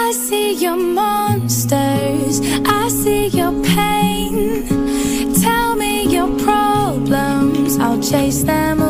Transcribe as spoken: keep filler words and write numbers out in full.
I see your monsters, I see your pain. Tell me your problems, I'll chase them